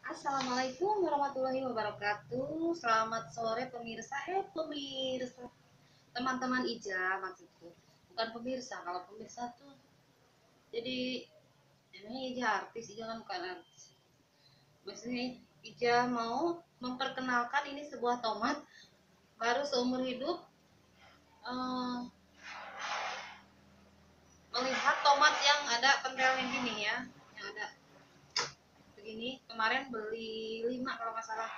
Assalamualaikum warahmatullahi wabarakatuh. Selamat sore pemirsa. Teman-teman Ija maksudku. Bukan pemirsa. Kalau pemirsa tuh jadi emangnya Ija artis, Ija kan bukan artis. Maksudnya Ija mau memperkenalkan ini sebuah tomat baru seumur hidup. eh, Melihat tomat yang ada pentelnya gini ya, yang ada begini. Kemarin beli 5 kalau nggak salah,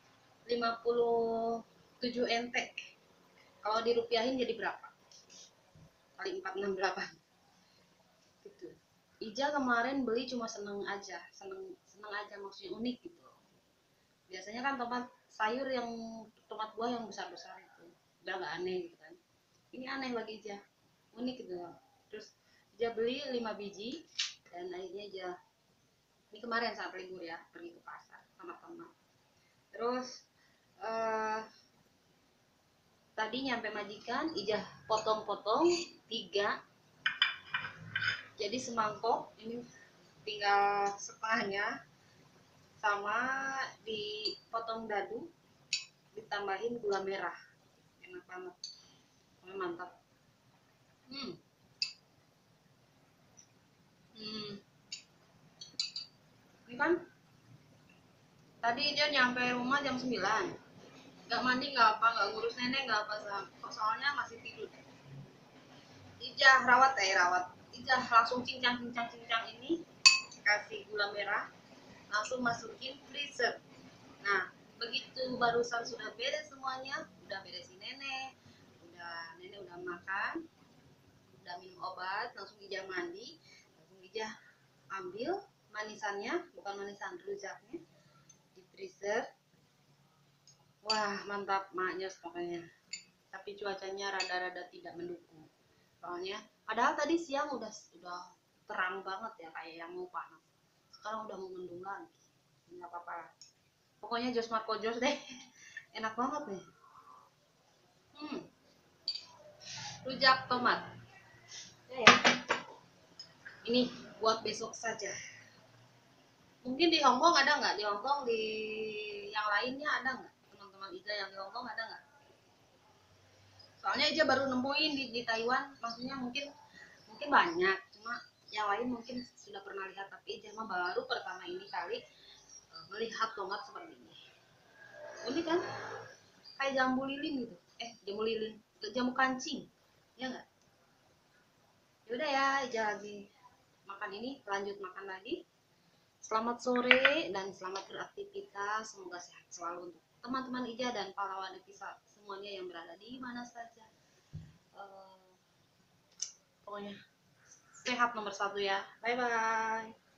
57 NT. Kalau dirupiahin jadi berapa? Kali 46 berapa? Gitu. Ija kemarin beli cuma seneng aja, maksudnya unik gitu. Biasanya kan tomat buah yang besar-besar itu udah nggak aneh gitu kan. Ini aneh bagi Ija, unik gitu. Terus Ija beli 5 biji dan akhirnya Ija ini kemarin saat libur ya, pergi ke pasar sama teman. Terus eh, tadi nyampe majikan, Ija potong-potong 3 jadi semangkok. Ini tinggal setengahnya, sama dipotong dadu, ditambahin gula merah. Enak banget, mantap. hmm. Hmm. Ini kan tadi dia nyampe rumah jam 9, nggak mandi nggak apa, nggak ngurus nenek nggak apa, soalnya masih tidur. Ijah Ijah langsung cincang ini, kasih gula merah, langsung masukin freezer. Nah, begitu barusan sudah beres semuanya, udah beresin nenek, nenek udah makan, udah minum obat, langsung Ijah mandi, langsung Ijah ambil manisannya, bukan manisan, rujaknya, di freezer. Wah, mantap maknya pokoknya. Tapi cuacanya rada-rada tidak mendukung. Soalnya padahal tadi siang udah terang banget ya, kayak yang mau panas. Sekarang udah mau mendung lagi. Enggak apa-apa. Pokoknya jos Marco Jos deh. Enak banget nih. Hmm, rujak tomat. Ya, ya. Ini buat besok saja. Mungkin di Hongkong ada nggak? Di Hongkong, di yang lainnya ada nggak? Teman-teman Ija yang di Hongkong ada nggak? Soalnya Ija baru nemuin di Taiwan, maksudnya mungkin mungkin banyak, cuma yang lain mungkin sudah pernah lihat, tapi Ija mah baru pertama ini kali melihat tomat seperti ini. Unik kan? Kayak jambu lilin gitu. Jambu lilin, jambu kancing, ya nggak? Yaudah ya, Ija lagi makan ini, lanjut makan lagi. Selamat sore dan selamat beraktivitas. Semoga sehat selalu untuk teman-teman Ija dan para wanita semuanya yang berada di mana saja. Uh, Pokoknya sehat nomor 1 ya. Bye bye.